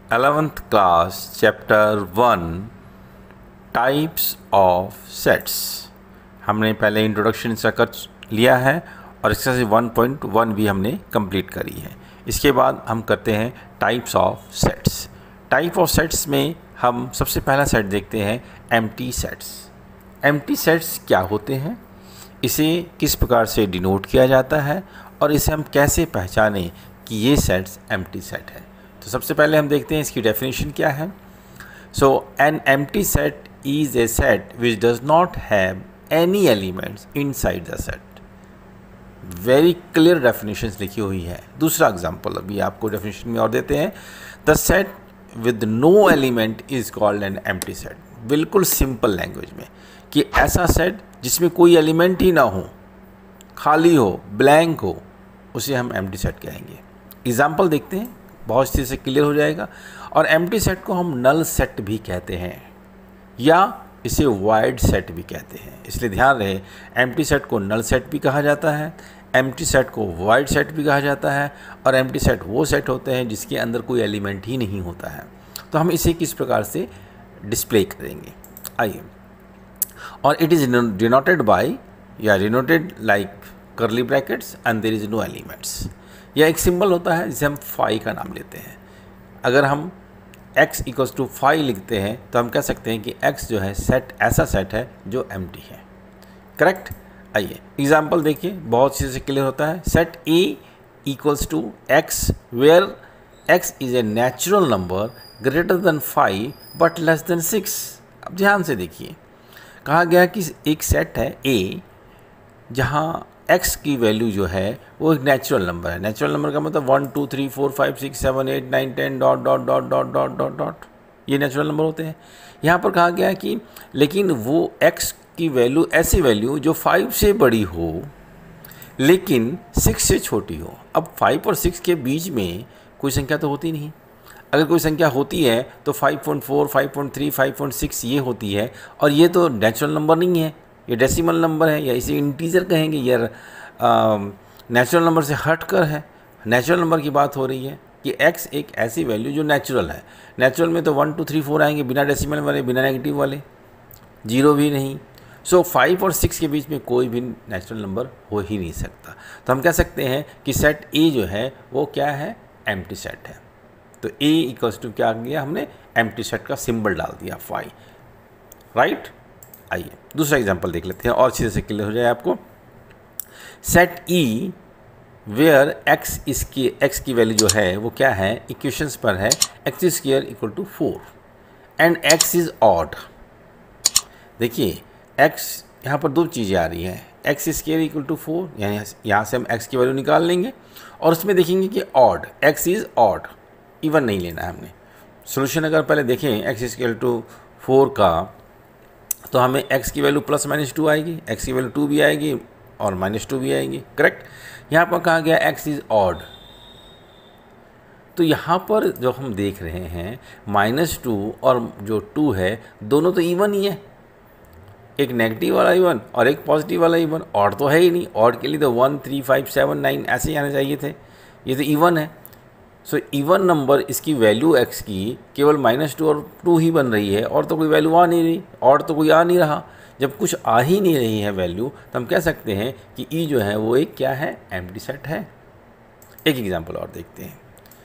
11th class chapter 1 types of sets. हमने पहले introduction इसका कर लिया है और इसका से 1.1 भी हमने कंप्लीट करी है। इसके बाद हम करते हैं types of sets. Type of sets में हम सबसे पहला सेट देखते हैं एम्प्टी सेट्स। एम्प्टी सेट्स क्या होते हैं, इसे किस प्रकार से डिनोट किया जाता है और इसे हम कैसे पहचानें कि ये सेट्स एम्प्टी सेट है। तो सबसे पहले हम देखते हैं इसकी डेफिनेशन क्या है। So an empty set is a set which does not have any elements inside the set. Very clear definition लिखी हुई है। दूसरा एग्जाम्पल अभी आपको डेफिनेशन में और देते हैं। The set with no element is called an empty set. बिल्कुल सिंपल लैंग्वेज में कि ऐसा सेट जिसमें कोई एलिमेंट ही ना हो, खाली हो, ब्लैंक हो, उसे हम एम्प्टी सेट कहेंगे। एग्जाम्पल देखते हैं, बहुत अच्छे से क्लियर हो जाएगा। और एम्प्टी सेट को हम नल सेट भी कहते हैं या इसे वाइड सेट भी कहते हैं। इसलिए ध्यान रहे, एम्प्टी सेट को नल सेट भी कहा जाता है, एम्प्टी सेट को वाइड सेट भी कहा जाता है, और एम्प्टी सेट वो सेट होते हैं जिसके अंदर कोई एलिमेंट ही नहीं होता है। तो हम इसे किस प्रकार से डिस्प्ले करेंगे, आइए। और इट इज़ डिनोटेड बाय या denoted like curly brackets and there is no elements. यह एक सिंबल होता है जिसे हम फाई का नाम लेते हैं। अगर हम x इक्वल्स टू फाई लिखते हैं तो हम कह सकते हैं कि x जो है सेट ऐसा सेट है जो एम्प्टी है। करेक्ट। आइए एग्जाम्पल देखिए, बहुत अच्छे से क्लियर होता है। Set A equals to x where x is a natural number greater than 5 but less than 6। अब ध्यान से देखिए, कहा गया कि एक सेट है A जहाँ x की वैल्यू जो है वो एक नेचुरल नंबर है। नेचुरल नंबर का मतलब 1 2 3 4 5 6 7 8 9 10 dot dot dot dot dot dot dot, ये नेचुरल नंबर होते हैं। यहाँ पर कहा गया है कि लेकिन वो x की वैल्यू ऐसी वैल्यू जो 5 से बड़ी हो लेकिन 6 से छोटी हो। अब 5 और 6 के बीच में कोई संख्या तो होती नहीं। अगर कोई संख्या होती है तो 5.4 5.3 5.6 ये होती है, और ये तो नेचुरल नंबर नहीं है, ये डेसिमल नंबर है या इसे इंटीजर कहेंगे, या नेचुरल नंबर से हट कर है। नेचुरल नंबर की बात हो रही है कि x एक ऐसी वैल्यू जो नेचुरल है। नेचुरल में तो 1 2 3 4 आएंगे, बिना डेसिमल वाले, बिना नेगेटिव वाले, जीरो भी नहीं। सो 5 और 6 के बीच में कोई भी नेचुरल नंबर हो ही नहीं सकता। तो हम कह सकते हैं कि सेट A जो है वो क्या है, एम्प्टी सेट है। तो A इक्वल्स टू क्या आ गया, हमने एम्प्टी सेट का सिंबल डाल दिया 5, राइट। आइए दूसरा एग्जांपल देख लेते हैं और अच्छे से क्लियर हो जाए आपको। सेट E वेयर x की वैल्यू जो है वो क्या है, इक्वेशंस पर है x square equal to 4 and x is odd. देखिए x यहाँ पर दो चीज़ें आ रही हैं, x स्क्वायर इक्वल टू 4, यानी यहाँ से हम x की वैल्यू निकाल लेंगे और उसमें देखेंगे कि odd, x is odd, even नहीं लेना है हमने। सोल्यूशन अगर पहले देखें x स्क्वायर टू 4 का, तो हमें x की वैल्यू प्लस माइनस 2 आएगी, x की वैल्यू 2 भी आएगी और -2 भी आएगी। करेक्ट। यहाँ पर कहा गया x इज़ ऑड। तो यहाँ पर जो हम देख रहे हैं -2 और जो 2 है दोनों तो इवन ही है, एक नेगेटिव वाला इवन और एक पॉजिटिव वाला इवन। ऑड तो है ही नहीं, ऑड के लिए तो 1 3 5 7 9 ऐसे ही आने चाहिए थे, ये तो इवन है। सो इवन नंबर इसकी वैल्यू x की केवल -2 और 2 ही बन रही है, और तो कोई वैल्यू आ नहीं रही, और तो कोई आ नहीं रहा। जब कुछ आ ही नहीं रही है वैल्यू, तो हम कह सकते हैं कि E जो है वो एक क्या है, एम्प्टी सेट है। एक एग्जांपल और देखते हैं।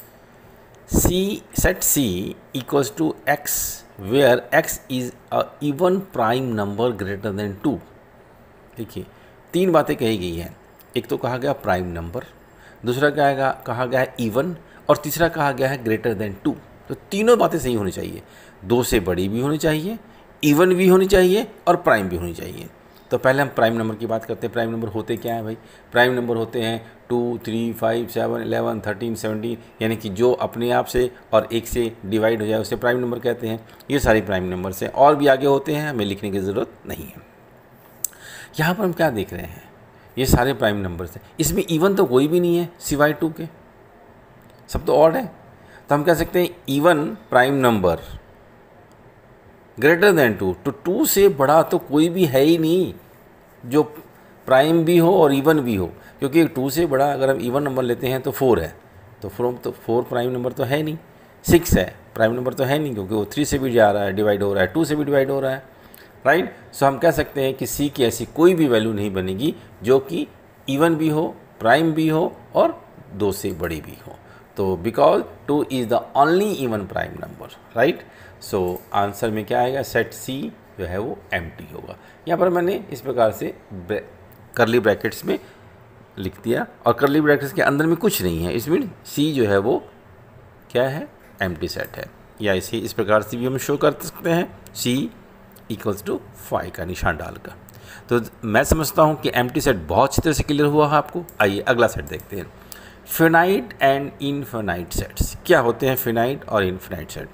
Set C equals to x where x is a even prime number greater than 2। देखिए 3 बातें कही गई हैं। एक तो कहा गया प्राइम नंबर, दूसरा कहा गया है इवन, और तीसरा कहा गया है ग्रेटर देन 2। तो तीनों बातें सही होनी चाहिए, 2 से बड़ी भी होनी चाहिए, इवन भी होनी चाहिए और प्राइम भी होनी चाहिए। तो पहले हम प्राइम नंबर की बात करते हैं। प्राइम नंबर होते क्या हैं भाई? प्राइम नंबर होते हैं 2 3 5 7 11 13 17, यानी कि जो अपने आप से और 1 से डिवाइड हो जाए उसे प्राइम नंबर कहते हैं। ये सारे प्राइम नंबर्स हैं, और भी आगे होते हैं, हमें लिखने की ज़रूरत नहीं है। यहाँ पर हम क्या देख रहे हैं, ये सारे प्राइम नंबर्स हैं, इसमें इवन तो कोई भी नहीं है सिवाय 2 के, सब तो ऑड है। तो हम कह सकते हैं even prime number greater than 2, तो 2 से बड़ा तो कोई भी है ही नहीं जो प्राइम भी हो और इवन भी हो, क्योंकि 2 से बड़ा अगर हम इवन नंबर लेते हैं तो 4 है, तो 4 प्राइम नंबर तो है नहीं। 6 है प्राइम नंबर तो है नहीं, क्योंकि वो 3 से भी जा रहा है, डिवाइड हो रहा है, 2 से भी डिवाइड हो रहा है, राइट। सो हम कह सकते हैं कि सी की ऐसी कोई भी वैल्यू नहीं बनेगी जो कि इवन भी हो, प्राइम भी हो और 2 से बड़ी भी हो। तो because 2 is the only even prime number, right. So answer में क्या आएगा, सेट सी जो है वो एम्प्टी होगा। यहाँ पर मैंने इस प्रकार से करली ब्रैकेट्स में लिख दिया, और करली ब्रैकेट्स के अंदर में कुछ नहीं है, इसमें सी जो है वो क्या है, एम्प्टी सेट है। या इसे इस प्रकार से भी हम शो कर सकते हैं, सी इक्वल्स टू 5 का निशान डालकर। तो मैं समझता हूँ कि एम्प्टी सेट बहुत अच्छी तरह से क्लियर हुआ है आपको। आइए अगला सेट देखते हैं, फिनाइट एंड इनफिनाइट सेट्स। क्या होते हैं फिनाइट और इनफिनाइट सेट?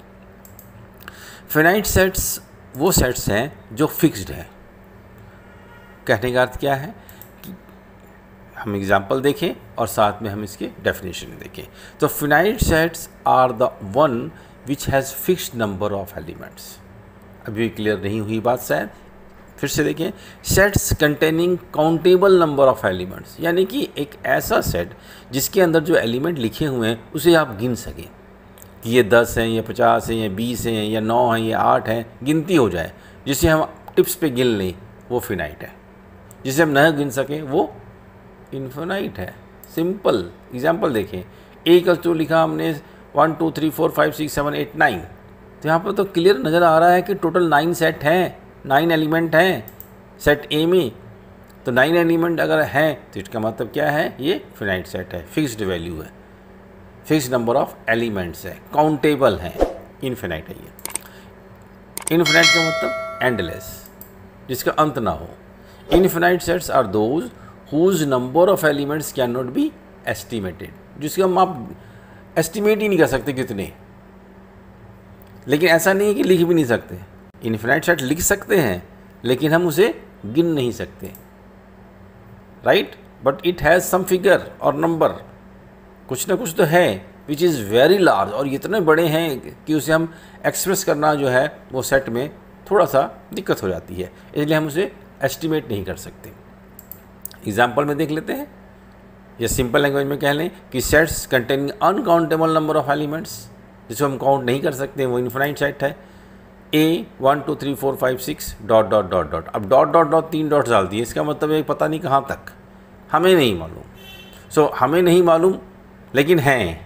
फिनाइट सेट्स वो सेट्स हैं जो फिक्स्ड हैं। कहने का अर्थ क्या है कि हम एग्जाम्पल देखें और साथ में हम इसके डेफिनेशन देखें। तो finite sets are the one which has fixed number of elements. अभी क्लियर नहीं हुई बात शायद, फिर से देखें। Sets containing countable number of elements, यानी कि एक ऐसा सेट जिसके अंदर जो एलिमेंट लिखे हुए हैं उसे आप गिन सकें कि ये 10 हैं, ये 50 हैं, ये 20 हैं, या 9 हैं, ये 8 हैं, गिनती हो जाए। जिसे हम टिप्स पे गिन लें वो फिनाइट है, जिसे हम न गिन सकें वो इनफिनाइट है। सिंपल एग्जाम्पल देखें, A लिखा हमने 1 2 3 4 5 6 7 8 9, तो यहाँ पर तो क्लियर नज़र आ रहा है कि टोटल 9 सेट हैं, 9 एलिमेंट हैं सेट ए में। तो 9 एलिमेंट अगर हैं तो इसका मतलब क्या है, ये फिनाइट सेट है, फिक्स्ड वैल्यू है, फिक्स्ड नंबर ऑफ एलिमेंट्स है, काउंटेबल हैं। इनफिनाइट है ये। इनफिनाइट का मतलब एंडलेस, जिसका अंत ना हो। Infinite sets are those whose number of elements can not be estimated, जिसका हम आप एस्टिमेट ही नहीं कर सकते कितने। लेकिन ऐसा नहीं है कि लिख भी नहीं सकते, इनफिनाइट सेट लिख सकते हैं लेकिन हम उसे गिन नहीं सकते, right. But it has some figure और नंबर, कुछ ना कुछ तो है विच इज़ वेरी लार्ज, और इतने बड़े हैं कि उसे हम एक्सप्रेस करना जो है वो सेट में थोड़ा सा दिक्कत हो जाती है, इसलिए हम उसे एस्टिमेट नहीं कर सकते। एग्जाम्पल में देख लेते हैं, या सिंपल लैंग्वेज में कह लें कि sets containing uncountable number of elements, जिसको हम काउंट नहीं कर सकते, वो इनफिनाइट सेट है। A 1 2 3 4 5 6 dot dot dot dot, अब डॉट डॉट डॉट 3 डॉट डाल दिए, इसका मतलब है पता नहीं कहाँ तक, हमें नहीं मालूम। सो हमें नहीं मालूम लेकिन हैं,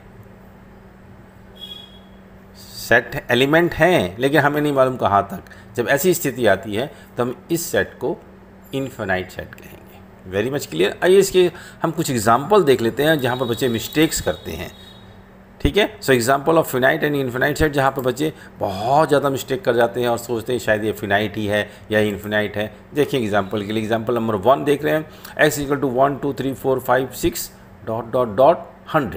सेट एलिमेंट हैं लेकिन हमें नहीं मालूम कहाँ तक। जब ऐसी स्थिति आती है तो हम इस सेट को इनफिनाइट सेट कहेंगे। Very much clear. आइए इसके हम कुछ एग्जाम्पल देख लेते हैं जहाँ पर बच्चे मिस्टेक्स करते हैं, ठीक है। So example of finite and infinite set, जहाँ पर बच्चे बहुत ज़्यादा मिस्टेक कर जाते हैं और सोचते हैं शायद ये फिनाइट ही है या इनफिनाइट है। देखिए एग्जाम्पल के लिए, एग्जाम्पल नंबर 1 देख रहे हैं, x equal to 1 2 3 4 5 6 dot dot dot 100।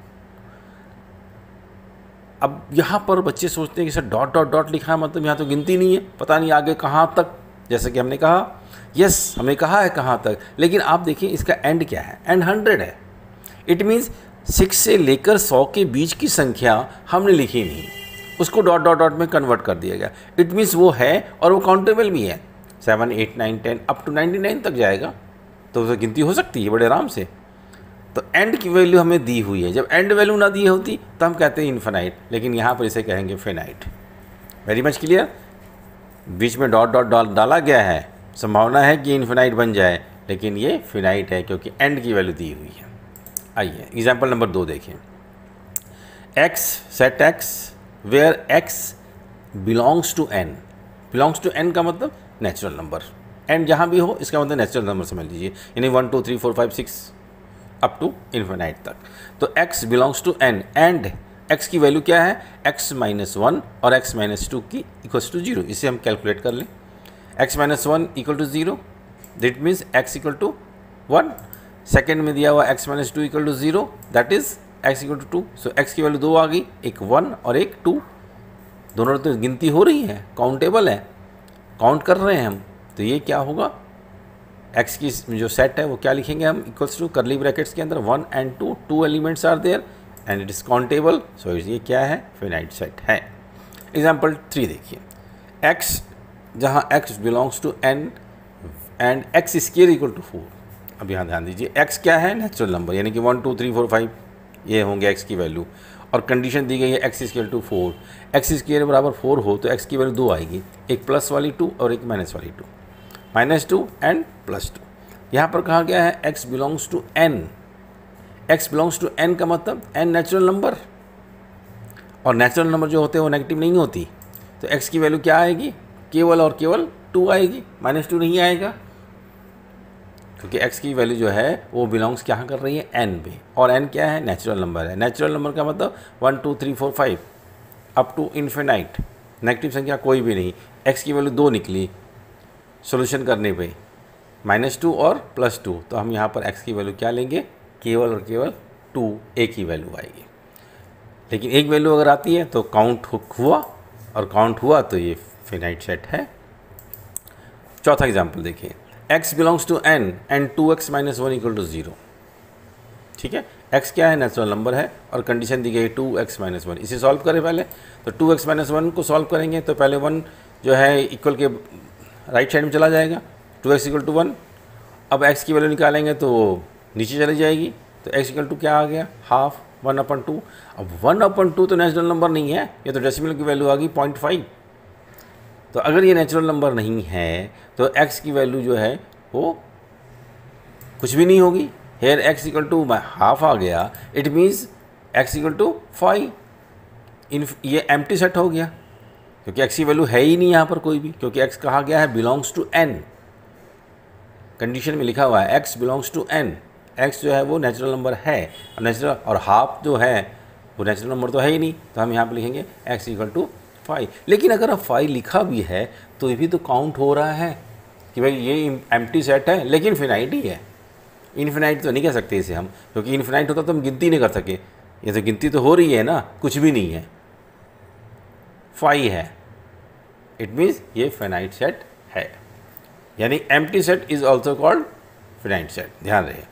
अब यहाँ पर बच्चे सोचते हैं कि सर डॉट डॉट डॉट लिखा है मतलब यहाँ तो गिनती नहीं है, पता नहीं आगे कहाँ तक। जैसे कि हमने कहा यस, हमने कहा है कहाँ तक, लेकिन आप देखिए इसका एंड क्या है, एंड 100 है। इट मीन्स 6 से लेकर 100 के बीच की संख्या हमने लिखी नहीं, उसको डॉट डॉट डॉट में कन्वर्ट कर दिया गया। इट मीन्स वो है और वो काउंटेबल भी है, 7 8 9 10 अप टू 99 तक जाएगा, तो उसे गिनती हो सकती है बड़े आराम से। तो एंड की वैल्यू हमें दी हुई है, जब एंड वैल्यू ना दी होती तो हम कहते हैं इनफिनाइट, लेकिन यहाँ पर इसे कहेंगे फिनाइट। Very much clear. बीच में डॉट डॉट डॉट डाला गया है, संभावना है कि इनफिनाइट बन जाए, लेकिन ये फिनाइट है क्योंकि एंड की वैल्यू दी हुई है। आइए एग्जाम्पल नंबर 2 देखें, x set x where x belongs to n। Belongs to n का मतलब नेचुरल नंबर, n जहाँ भी हो इसका मतलब नेचुरल नंबर समझ लीजिए, यानी 1 2 3 4 5 6 अप टू इन्फिनाइट तक। तो x belongs to n and x की वैल्यू क्या है, x माइनस 1 और x माइनस 2 की इक्वल्स टू 0। इसे हम कैलकुलेट कर लें, x minus 1 equal to 0, that means x equal to 1। Second में दिया हुआ x minus 2 equal to 0, that is x equal to 2। So x की वैल्यू 2 आ गई, एक 1 और एक 2, दोनों तो गिनती हो रही है, काउंटेबल है, काउंट कर रहे हैं हम। तो ये क्या होगा, x की जो सेट है वो क्या लिखेंगे हम, इक्वल्स टू करली ब्रैकेट्स के अंदर 1 and 2, 2 elements are there and it is countable. So ये क्या है, फिनाइट सेट है। एग्जाम्पल 3 देखिए, x जहाँ x belongs to n and x square equal to 4। अब यहाँ ध्यान दीजिए, x क्या है, नेचुरल नंबर, यानी कि 1 2 3 4 5 ये होंगे x की वैल्यू, और कंडीशन दी गई है x square to 4, x square बराबर 4 हो तो एक्स की वैल्यू 2 आएगी, एक प्लस वाली 2 और एक माइनस वाली 2, -2 एंड +2। यहाँ पर कहा गया है x belongs to n, x belongs to n का मतलब n नेचुरल नंबर, और नेचुरल नंबर जो होते हैं वो नेगेटिव नहीं होती, तो x की वैल्यू क्या आएगी, केवल और केवल 2 आएगी, -2 नहीं आएगा, क्योंकि x की वैल्यू जो है वो बिलोंग्स क्या कर रही है n पे, और n क्या है, नेचुरल नंबर है। नेचुरल नंबर का मतलब 1 2 3 4 5 अप टू इन्फिनाइट, नेगेटिव संख्या कोई भी नहीं। x की वैल्यू 2 निकली सॉल्यूशन करने पे, -2 और +2, तो हम यहाँ पर x की वैल्यू क्या लेंगे, केवल और केवल 2, एक ही वैल्यू आएगी। लेकिन एक वैल्यू अगर आती है तो काउंट हुआ, और काउंट हुआ तो ये फिनाइट सेट है। चौथा एग्जाम्पल देखिए, x belongs to n and 2x - 1 = 0। ठीक है, x क्या है, नेचुरल नंबर है, और कंडीशन दी गई 2x - 1। इसे सॉल्व करें पहले, तो 2x - 1 को सॉल्व करेंगे तो पहले 1 जो है इक्वल के राइट साइड में चला जाएगा, 2x = 1। अब x की वैल्यू निकालेंगे तो नीचे चली जाएगी, तो x = क्या आ गया, हाफ, 1/2। अब 1/2 तो नेचुरल नंबर नहीं है, ये तो डेसिमल की वैल्यू आ गई 0.5। तो अगर ये नेचुरल नंबर नहीं है तो x की वैल्यू जो है वो कुछ भी नहीं होगी। हेयर x = हाफ आ गया, इट मीन्स x = 5। ये एम्प्टी सेट हो गया, क्योंकि x की वैल्यू है ही नहीं यहाँ पर कोई भी, क्योंकि x कहा गया है बिलोंग्स टू n, कंडीशन में लिखा हुआ है x belongs to n। x जो है वो नेचुरल नंबर है, और नेचुरल और हाफ जो है वो नेचुरल नंबर तो है ही नहीं, तो हम यहाँ पर लिखेंगे x = 5। लेकिन अगर अब 5 लिखा भी है तो ये भी तो काउंट हो रहा है कि भाई ये एम्प्टी सेट है, लेकिन फिनाइट ही है। इनफिनाइट तो नहीं कह सकते इसे हम, क्योंकि इनफिनाइट होता तो हम गिनती नहीं कर सके, ये तो गिनती तो हो रही है ना, कुछ भी नहीं है, 5 है, इट मीन्स ये फिनाइट सेट है। यानी empty set is also called finite set, ध्यान रहे।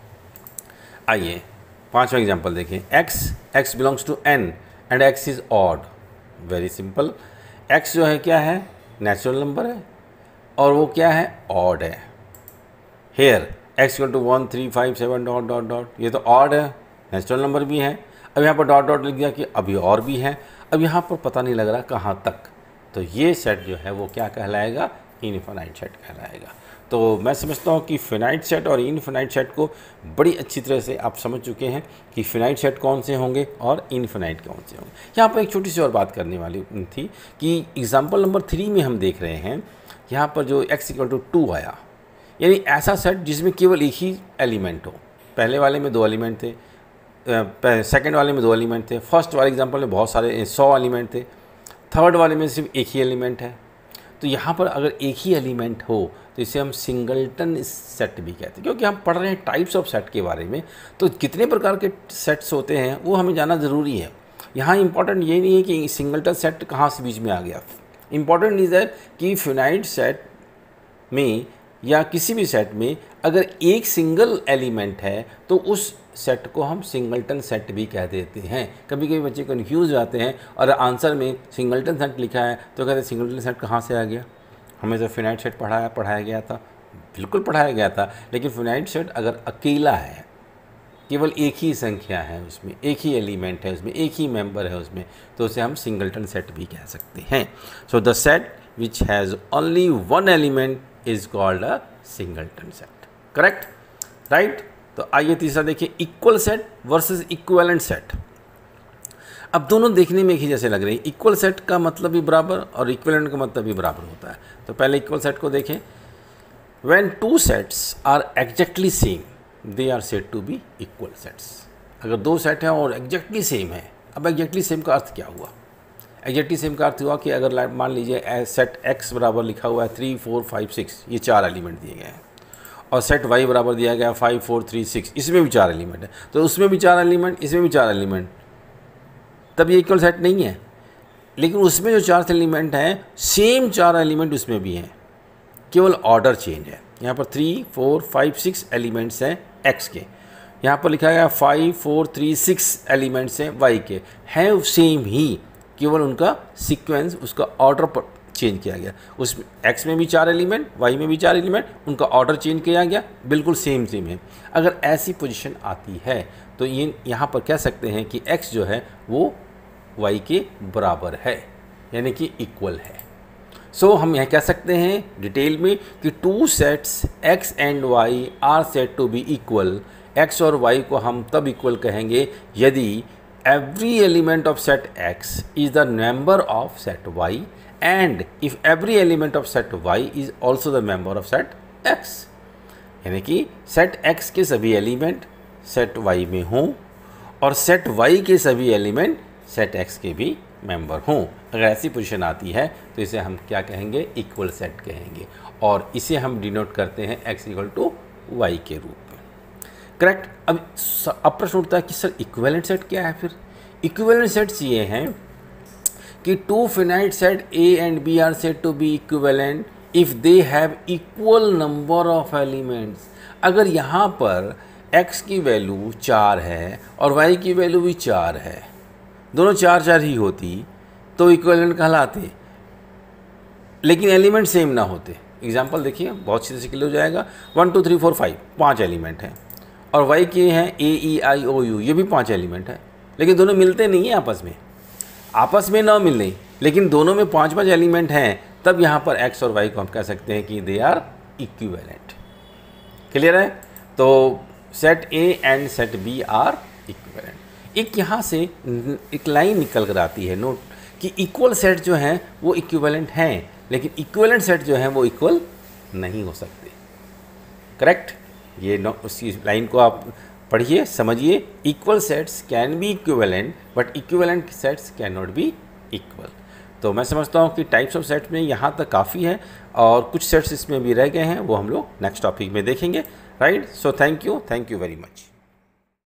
आइए पांचवा एग्जाम्पल देखें, x belongs to n and x is odd. Very simple, x जो है क्या है, नेचुरल नंबर है, और वो क्या है, ऑड है। हेयर x = 1 3 5 7 ... ये तो ऑड है, नेचुरल नंबर भी है। अब यहाँ पर डॉट लिख दिया कि अभी और भी है, अब यहाँ पर पता नहीं लग रहा कहाँ तक, तो ये सेट जो है वो क्या कहलाएगा, इनफिनाइट सेट कहलाएगा। तो मैं समझता हूँ कि फिनाइट सेट और इनफिनाइट सेट को बड़ी अच्छी तरह से आप समझ चुके हैं कि फिनाइट सेट कौन से होंगे और इनफिनाइट कौन से होंगे। यहाँ पर एक छोटी सी और बात करने वाली थी कि एग्जाम्पल नंबर 3 में हम देख रहे हैं, यहाँ पर जो x = 2 आया, यानी ऐसा सेट जिसमें केवल एक ही एलिमेंट हो। पहले वाले में 2 एलिमेंट थे, सेकंड वाले में 2 एलिमेंट थे, फर्स्ट वाले एग्जांपल में बहुत सारे 100 एलिमेंट थे, थर्ड वाले में सिर्फ एक ही एलिमेंट है। तो यहाँ पर अगर एक ही एलिमेंट हो तो इसे हम सिंगलटन सेट भी कहते हैं, क्योंकि हम पढ़ रहे हैं टाइप्स ऑफ सेट के बारे में, तो कितने प्रकार के सेट्स होते हैं वो हमें जानना ज़रूरी है। यहाँ इंपॉर्टेंट ये नहीं है कि सिंगलटन सेट कहाँ से बीच में आ गया, इंपॉर्टेंट इज़ है कि फिनाइट सेट में या किसी भी सेट में अगर एक सिंगल एलिमेंट है तो उस सेट को हम सिंगलटन सेट भी कह देते हैं। कभी कभी बच्चे कन्फ्यूज जाते हैं और आंसर में सिंगलटन सेट लिखा है तो कहते हैं सिंगलटन सेट कहाँ से आ गया, हमें तो फिनाइट सेट पढ़ाया गया था, बिल्कुल पढ़ाया गया था, लेकिन फिनाइट सेट अगर अकेला है, केवल एक ही संख्या है उसमें, एक ही एलिमेंट है उसमें, एक ही मेंबर है उसमें, तो उसे हम सिंगलटन सेट भी कह सकते हैं। So the set which has only one element is called a singleton set, correct, right. तो आइए तीसरा देखिए, equal set versus equivalent set. अब दोनों देखने में एक ही जैसे लग रहे हैं, इक्वल सेट का मतलब भी बराबर और इक्विवेलेंट का मतलब भी बराबर होता है। तो पहले इक्वल सेट को देखें, when two sets are exactly same they are said to be equal sets. अगर दो सेट हैं और एग्जैक्टली सेम है, अब एग्जैक्टली सेम का अर्थ क्या हुआ, एग्जैक्टली सेम का अर्थ हुआ कि अगर मान लीजिए सेट x बराबर लिखा हुआ है 3 4 5 6, ये 4 एलिमेंट दिए गए हैं, और सेट y बराबर दिया गया 5 4 3 6, इसमें भी 4 एलिमेंट है, तो उसमें भी 4 एलिमेंट, इसमें भी 4 एलिमेंट, तब ये इक्वल सेट नहीं है। लेकिन उसमें जो 4 एलिमेंट हैं, सेम 4 एलिमेंट उसमें भी हैं, केवल ऑर्डर चेंज है। यहाँ पर 3 4 5 6 एलिमेंट्स हैं x के, यहाँ पर लिखा गया 5 4 3 6 एलिमेंट्स हैं y के, हैं सेम ही, केवल उनका सीक्वेंस, उसका ऑर्डर चेंज किया गया। उस एक्स में भी 4 एलिमेंट, वाई में भी 4 एलिमेंट, उनका ऑर्डर चेंज किया गया, बिल्कुल सेम है। अगर ऐसी पोजीशन आती है तो ये यहाँ पर कह सकते हैं कि एक्स जो है वो वाई के बराबर है, यानी कि इक्वल है। सो हम यह कह सकते हैं डिटेल में कि 2 sets X and Y are set to be equal. X और वाई को हम तब इक्वल कहेंगे यदि every element of set x is the member of set y and if every element of set y is also the member of set x। यानी कि set x के सभी एलिमेंट set y में हों और set y के सभी element set x के भी मेंबर हों। अगर ऐसी पोजीशन आती है तो इसे हम क्या कहेंगे, इक्वल सेट कहेंगे, और इसे हम डिनोट करते हैं x इक्वल टू वाई के रूप में। करेक्ट। अब प्रश्न उठता है कि सर इक्विवेलेंट सेट क्या है। फिर इक्विवेलेंट सेट्स ये हैं कि 2 finite set A and B are set to be equivalent if they have equal number of elements. अगर यहाँ पर x की वैल्यू 4 है और y की वैल्यू भी 4 है, दोनों 4 ही होती तो इक्विवेलेंट कहलाते, लेकिन एलिमेंट सेम ना होते। एग्जाम्पल देखिए, बहुत सीधे से क्लियर हो जाएगा। 1 2 3 4 5 5 एलिमेंट हैं और y के हैं AEIOU, ये भी 5 एलिमेंट है, लेकिन दोनों मिलते नहीं हैं आपस में ना मिलने, लेकिन दोनों में 5 एलिमेंट हैं, तब यहाँ पर x और y को हम कह सकते हैं कि दे आर इक्विवेलेंट। क्लियर है। तो set A and set B are equivalent. एक यहाँ से एक लाइन निकल कर आती है नोट कि इक्वल सेट जो हैं वो इक्विवेलेंट हैं, लेकिन इक्विवेलेंट सेट जो हैं वो इक्वल नहीं हो सकते। करेक्ट। ये उसी लाइन को आप पढ़िए, समझिए। Equal sets can be equivalent but equivalent sets can not be equal. तो मैं समझता हूँ कि टाइप्स ऑफ सेट्स में यहाँ तक काफ़ी है और कुछ सेट्स इसमें भी रह गए हैं, वो हम लोग नेक्स्ट टॉपिक में देखेंगे। Right. So thank you very much.